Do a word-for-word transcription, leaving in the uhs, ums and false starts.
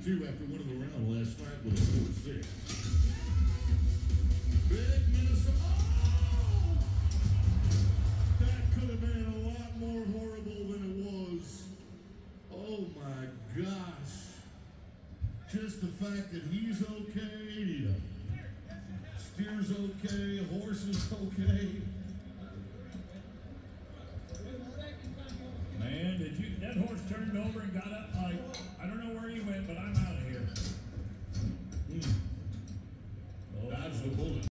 two after winning the round last night with a four six. Big Minnesota. Oh! That could have been a lot more horrible than it was. Oh my gosh. Just the fact that he's okay, steer's okay, horse is okay. Man, did you, that horse turned over and got up like